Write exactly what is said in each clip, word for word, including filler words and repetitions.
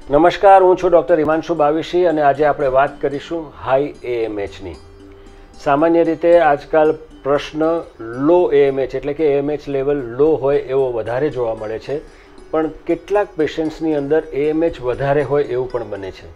નમસ્કાર, હું છું ડૉક્ટર હિમાંશુ બાવીશી અને આજે આપણે વાત કરીશું હાઈ એએમએચની। સામાન્ય રીતે આજકાલ પ્રશ્ન લો એએમએચ એટલે કે એએમએચ લેવલ લો હોય એવો વધારે જોવા મળે છે, પણ કેટલાક પેશન્ટ્સની અંદર એએમએચ વધારે હોય એવું પણ બને છે।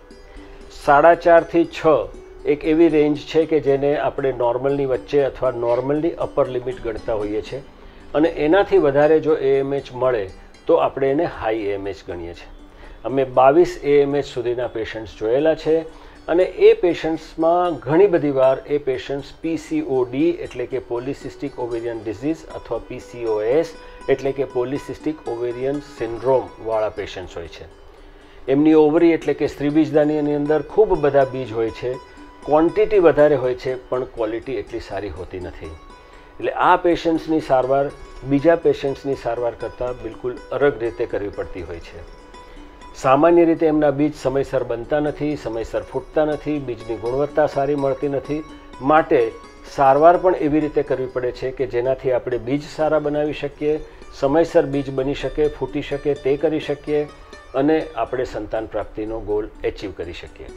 સાડા ચારથી છ એક એવી રેન્જ છે કે જેને આપણે નોર્મલની વચ્ચે અથવા નોર્મલની અપર લિમિટ ગણતા હોઈએ છીએ અને એનાથી વધારે જો એએમએચ મળે તો આપણે એને હાઈ એએમએચ ગણીએ છીએ। અમે બાવીસ એએમએચ સુધીના પેશન્ટ્સ જોયેલા છે અને એ પેશન્ટ્સમાં ઘણી બધી વાર એ પેશન્ટ્સ પીસીઓડી એટલે કે પોલિસિસ્ટિક ઓવેરિયન ડિઝીઝ અથવા પીસીઓએસ એટલે કે પોલિસિસ્ટિક ઓવેરિયન સિન્ડ્રોમવાળા પેશન્ટ્સ હોય છે। એમની ઓવરી એટલે કે સ્ત્રીબીજદાનીની અંદર ખૂબ બધા બીજ હોય છે, ક્વોન્ટિટી વધારે હોય છે પણ ક્વોલિટી એટલી સારી હોતી નથી। એટલે આ પેશન્ટ્સની સારવાર બીજા પેશન્ટ્સની સારવાર કરતાં બિલકુલ અલગ રીતે કરવી પડતી હોય છે। સામાન્ય રીતે એમના બીજ સમયસર બનતા નથી, સમયસર ફૂટતા નથી, બીજની ગુણવત્તા સારી મળતી નથી, માટે સારવાર પણ એવી રીતે કરવી પડે છે કે જેનાથી આપણે બીજ સારા બનાવી શકીએ, સમયસર બીજ બની શકે, ફૂટી શકે તે કરી શકીએ અને આપણે સંતાન પ્રાપ્તિનો ગોલ એચીવ કરી શકીએ।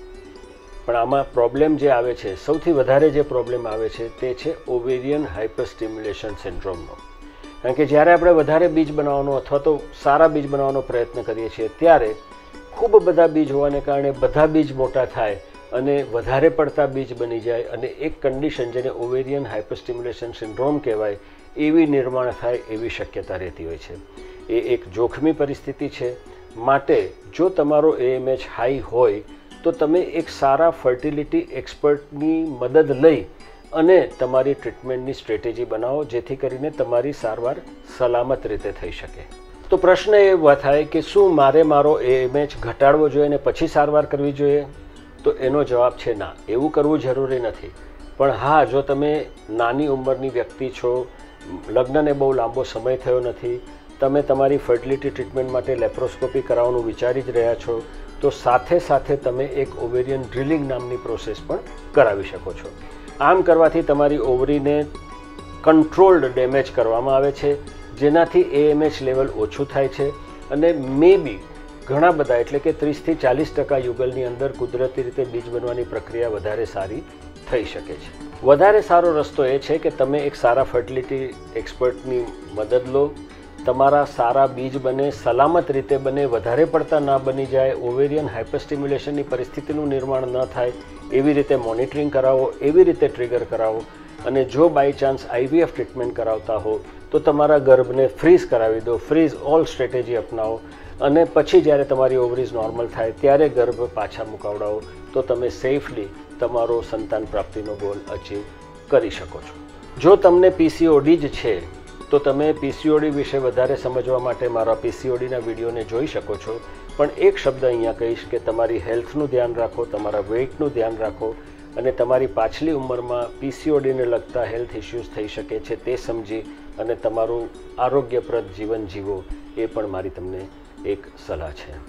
પણ આમાં પ્રોબ્લેમ જે આવે છે, સૌથી વધારે જે પ્રોબ્લેમ આવે છે તે છે ઓવેરિયન હાઇપરસ્ટિમ્યુલેશન સિન્ડ્રોમનો। કારણ કે જ્યારે આપણે વધારે બીજ બનાવવાનો અથવા તો સારા બીજ બનાવવાનો પ્રયત્ન કરીએ છીએ ત્યારે ખૂબ બધા બીજ હોવાને કારણે બધા બીજ મોટા થાય અને વધારે પડતા બીજ બની જાય અને એક કન્ડિશન જેને ઓવેરિયન હાઇપરસ્ટિમ્યુલેશન સિન્ડ્રોમ કહેવાય એવી નિર્માણ થાય એવી શક્યતા રહેતી હોય છે। એ એક જોખમી પરિસ્થિતિ છે, માટે જો તમારો એએમએચ હાઈ હોય તો તમે એક સારા ફર્ટિલિટી એક્સપર્ટની મદદ લઈ અને તમારી ટ્રીટમેન્ટની સ્ટ્રેટેજી બનાવો જેથી કરીને તમારી સારવાર સલામત રીતે થઈ શકે। તો પ્રશ્ન એ ઊભો થાય કે શું મારે મારો એએમએચ ઘટાડવો જોઈએ અને પછી સારવાર કરવી જોઈએ? તો એનો જવાબ છે ના, એવું કરવું જરૂરી નથી। પણ હા, જો તમે નાની ઉંમરની વ્યક્તિ છો, લગ્નને બહુ લાંબો સમય થયો નથી, તમે તમારી ફર્ટિલિટી ટ્રીટમેન્ટ માટે લેપ્રોસ્કોપી કરાવવાનું વિચારી જ રહ્યા છો, તો સાથે સાથે તમે એક ઓવેરિયન ડ્રિલિંગ નામની પ્રોસેસ પણ કરાવી શકો છો। આમ કરવાથી તમારી ઓવરીને કંટ્રોલ્ડ ડેમેજ કરવામાં આવે છે, જેનાથી એએમએચ લેવલ ઓછું થાય છે અને મે બી ઘણા બધા એટલે કે ત્રીસથી ચાલીસ ટકા યુગલની અંદર કુદરતી રીતે બીજ બનવાની પ્રક્રિયા વધારે સારી થઈ શકે છે। વધારે સારો રસ્તો એ છે કે તમે એક સારા ફર્ટિલિટી એક્સપર્ટની મદદ લો, તમારા સારા બીજ બને, સલામત રીતે બને, વધારે પડતા ના બની જાય, ઓવેરિયન હાઇપરસ્ટિમ્યુલેશનની પરિસ્થિતિનું નિર્માણ ન થાય એવી રીતે મોનિટરિંગ કરાવો, એવી રીતે ટ્રિગર કરાવો અને જો બાય ચાન્સ આઈવીએફ ટ્રીટમેન્ટ કરાવતા હો તો તમારા ગર્ભને ફ્રીઝ કરાવી દો, ફ્રીઝ ઓલ સ્ટ્રેટેજી અપનાવો અને પછી જ્યારે તમારી ઓવરીઝ નોર્મલ થાય ત્યારે ગર્ભ પાછા મુકાવડાવો તો તમે સેફલી તમારો સંતાન પ્રાપ્તિનો ગોલ અચીવ કરી શકો છો। જો તમને પીસીઓડી જ છે તો તમે પીસીઓડી વિશે વધારે સમજવા માટે મારા પીસીઓડીના વિડીયોને જોઈ શકો છો, પણ એક શબ્દ અહીંયા કહીશ કે તમારી હેલ્થનું ધ્યાન રાખો, તમારા વેઇટનું ધ્યાન રાખો અને તમારી પાછલી ઉંમરમાં પીસીઓડીને લગતા હેલ્થ ઇશ્યુઝ થઈ શકે છે તે સમજી અને તમારું આરોગ્યપ્રદ જીવન જીવો એ પણ મારી તમને એક સલાહ છે।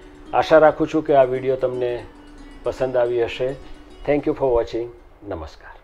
આશા રાખું છું કે આ વિડીયો તમને પસંદ આવી હશે। Thank you for watching. નમસ્કાર।